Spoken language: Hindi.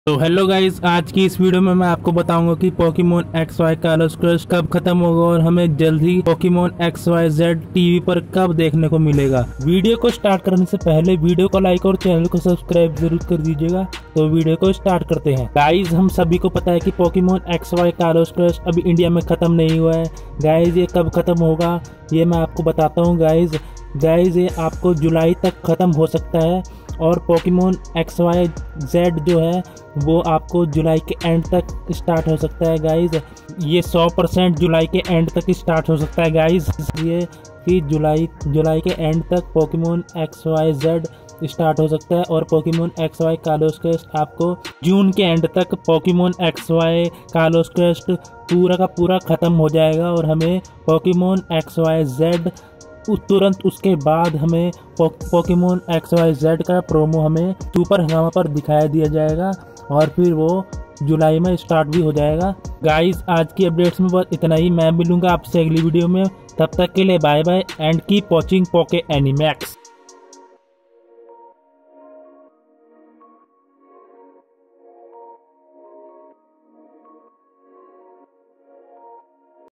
तो हेलो गाइस, आज की इस वीडियो में मैं आपको बताऊंगा कि पोकेमोन XY कालोस क्रश कब खत्म होगा और हमें जल्द ही पोकेमोन XYZ टीवी पर कब देखने को मिलेगा। वीडियो को स्टार्ट करने से पहले वीडियो को लाइक और चैनल को सब्सक्राइब जरूर कर दीजिएगा। तो वीडियो को स्टार्ट करते हैं। गाइस, हम सभी को पता है कि पोकेमोन XY कालोस क्रश अभी इंडिया में खत्म नहीं हुआ है। गाइस, ये कब खत्म होगा ये मैं आपको बताता हूँ। गाइस, ये आपको जुलाई तक खत्म हो सकता है और पोकेमोन XYZ जो है वो आपको जुलाई के एंड तक स्टार्ट हो सकता है। गाइस, ये 100% जुलाई के एंड तक स्टार्ट हो सकता है। गाइस, इसलिए कि जुलाई के एंड तक पोकेमोन XYZ स्टार्ट हो सकता है और पोकेमोन XY कालोस क्रस्ट आपको जून के एंड तक पोकेमोन XY कालोस क्रस्ट पूरा का पूरा ख़त्म हो जाएगा और हमें पोकेमोन XYZ तुरंत उसके बाद हमें पोकेमोन XYZ का प्रोमो हमें सुपर हंगामा पर दिखाया दिया जाएगा और फिर वो जुलाई में स्टार्ट भी हो जाएगा। गाइस, आज की अपडेट्स में बस इतना ही। मैं मिलूंगा आपसे अगली वीडियो में। तब तक के लिए bye bye and keep watching पोके एनिमैक्स।